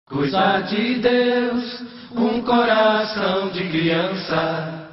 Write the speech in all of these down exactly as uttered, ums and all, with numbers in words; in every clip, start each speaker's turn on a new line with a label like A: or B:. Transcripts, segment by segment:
A: Coisa de Deus, um coração de criança.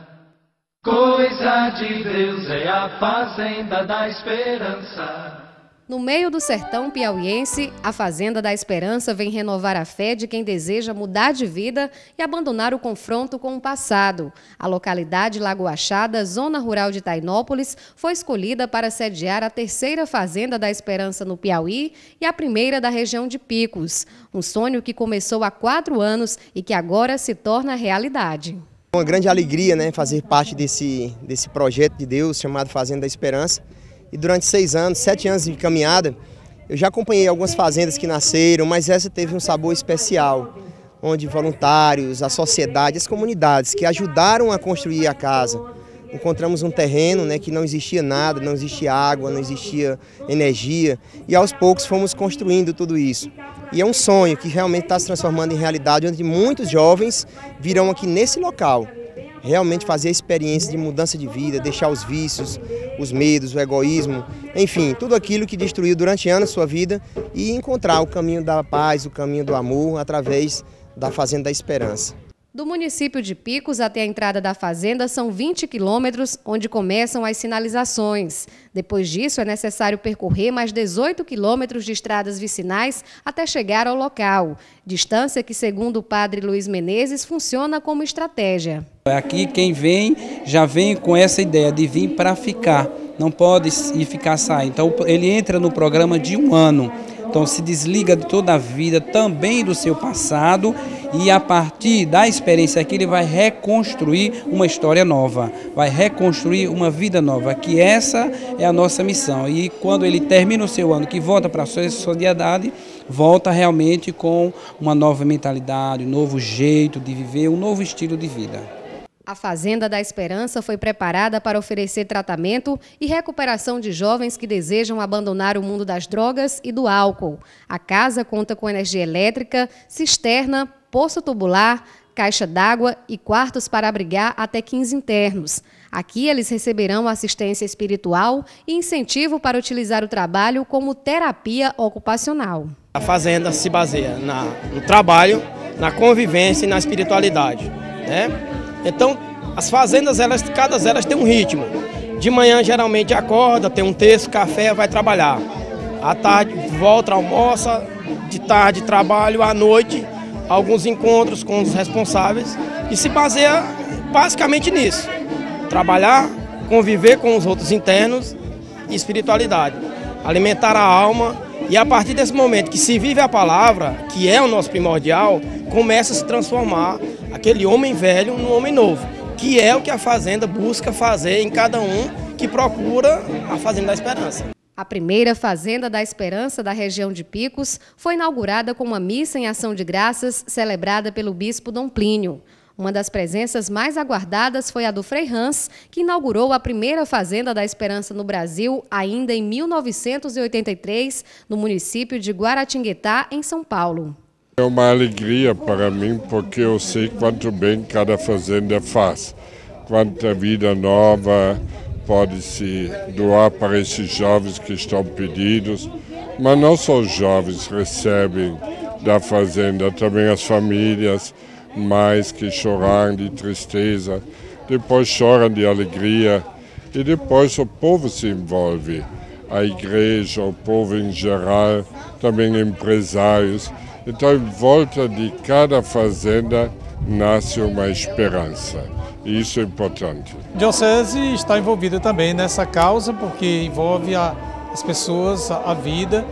A: Coisa de Deus é a fazenda da esperança.
B: No meio do sertão piauiense, a Fazenda da Esperança vem renovar a fé de quem deseja mudar de vida e abandonar o confronto com o passado. A localidade Lagoa Achada, zona rural de Tainópolis, foi escolhida para sediar a terceira Fazenda da Esperança no Piauí e a primeira da região de Picos. Um sonho que começou há quatro anos e que agora se torna realidade.
C: Uma grande alegria, né, fazer parte desse, desse projeto de Deus chamado Fazenda da Esperança. E durante seis anos, sete anos de caminhada, eu já acompanhei algumas fazendas que nasceram, mas essa teve um sabor especial, onde voluntários, a sociedade, as comunidades que ajudaram a construir a casa. Encontramos um terreno, né, que não existia nada, não existia água, não existia energia, e aos poucos fomos construindo tudo isso. E é um sonho que realmente está se transformando em realidade, onde muitos jovens virão aqui nesse local. Realmente fazer a experiência de mudança de vida, deixar os vícios, os medos, o egoísmo, enfim, tudo aquilo que destruiu durante anos a sua vida e encontrar o caminho da paz, o caminho do amor através da Fazenda da Esperança.
B: Do município de Picos até a entrada da fazenda são vinte quilômetros, onde começam as sinalizações. Depois disso, é necessário percorrer mais dezoito quilômetros de estradas vicinais até chegar ao local. Distância que, segundo o padre Luiz Menezes, funciona como estratégia.
D: Aqui quem vem, já vem com essa ideia de vir para ficar, não pode ir ficar sair. Então ele entra no programa de um ano. Então se desliga de toda a vida, também do seu passado, e a partir da experiência aqui ele vai reconstruir uma história nova, vai reconstruir uma vida nova, que essa é a nossa missão. E quando ele termina o seu ano, que volta para a sua sociedade, volta realmente com uma nova mentalidade, um novo jeito de viver, um novo estilo de vida.
B: A Fazenda da Esperança foi preparada para oferecer tratamento e recuperação de jovens que desejam abandonar o mundo das drogas e do álcool. A casa conta com energia elétrica, cisterna, poço tubular, caixa d'água e quartos para abrigar até quinze internos. Aqui eles receberão assistência espiritual e incentivo para utilizar o trabalho como terapia ocupacional.
E: A Fazenda se baseia na, no trabalho, na convivência e na espiritualidade, né? Então, as fazendas, elas, cada elas tem um ritmo. De manhã, geralmente, acorda, tem um terço, café, vai trabalhar. À tarde, volta, almoça, de tarde, trabalho, à noite, alguns encontros com os responsáveis. E se baseia basicamente nisso. Trabalhar, conviver com os outros internos e espiritualidade. Alimentar a alma. E a partir desse momento que se vive a palavra, que é o nosso primordial, começa a se transformar aquele homem velho num homem novo, que é o que a Fazenda busca fazer em cada um que procura a Fazenda da Esperança.
B: A primeira Fazenda da Esperança da região de Picos foi inaugurada com uma missa em ação de graças celebrada pelo bispo Dom Plínio. Uma das presenças mais aguardadas foi a do Frei Hans, que inaugurou a primeira Fazenda da Esperança no Brasil ainda em mil novecentos e oitenta e três, no município de Guaratinguetá, em São Paulo.
F: É uma alegria para mim, porque eu sei quanto bem cada fazenda faz. Quanta vida nova pode se doar para esses jovens que estão pedidos. Mas não só os jovens recebem da fazenda, também as famílias, mais que choram de tristeza, depois choram de alegria e depois o povo se envolve. A igreja, o povo em geral, também empresários. Então, em volta de cada fazenda nasce uma esperança. E isso é importante.
G: A Diocese está envolvida também nessa causa, porque envolve a, as pessoas, a, a vida.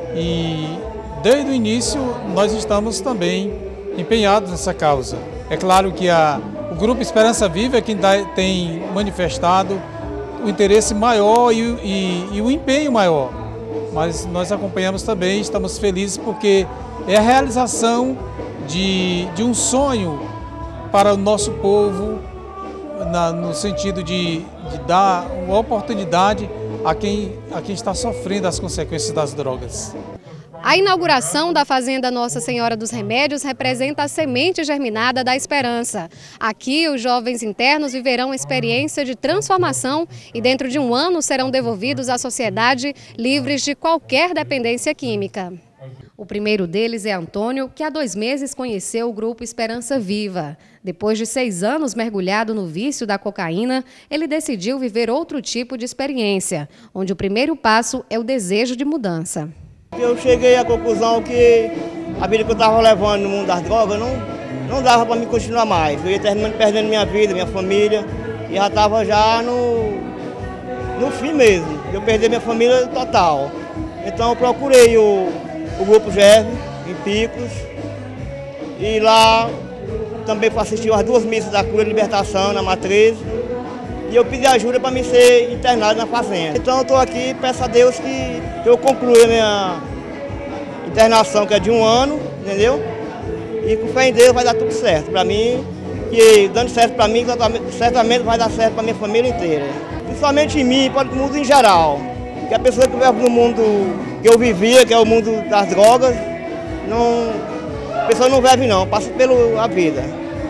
G: E desde o início nós estamos também empenhados nessa causa. É claro que a, o Grupo Esperança Viva é quem dá, tem manifestado o interesse maior e, e, e o empenho maior. Mas nós acompanhamos também, estamos felizes porque é a realização de, de um sonho para o nosso povo, na, no sentido de, de dar uma oportunidade a quem, a quem está sofrendo as consequências das drogas.
B: A inauguração da Fazenda Nossa Senhora dos Remédios representa a semente germinada da esperança. Aqui, os jovens internos viverão uma experiência de transformação e dentro de um ano serão devolvidos à sociedade livres de qualquer dependência química. O primeiro deles é Antônio, que há dois meses conheceu o grupo Esperança Viva. Depois de seis anos mergulhado no vício da cocaína, ele decidiu viver outro tipo de experiência, onde o primeiro passo é o desejo de mudança.
H: Eu cheguei à conclusão que a vida que eu estava levando no mundo das drogas não, não dava para me continuar mais. Eu ia terminando perdendo minha vida, minha família, e já estava já no, no fim mesmo. Eu perdi minha família total. Então eu procurei o, o Grupo G E V, em Picos, e lá também assisti as duas missas da cura e libertação na Matriz, e eu pedi ajuda para me ser internado na fazenda. Então eu estou aqui e peço a Deus que eu conclua a minha internação, que é de um ano, entendeu? E com fé em Deus vai dar tudo certo para mim, e dando certo para mim, certamente vai dar certo para minha família inteira. Principalmente em mim, para o mundo em geral. Que a pessoa que vive no mundo que eu vivia, que é o mundo das drogas, não, a pessoa não vive não, passa pela vida.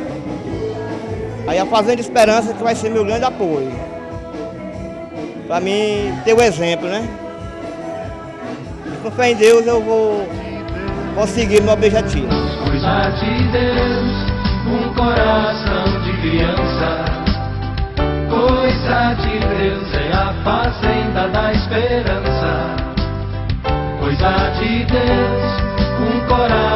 H: Aí a Fazenda Esperança que vai ser meu grande apoio. Para mim ter o exemplo, né? E com fé em Deus eu vou conseguir meu objetivo.
A: Coisa de Deus, um coração de criança. Coisa de Deus é a fazenda da esperança. Coisa de Deus, um coração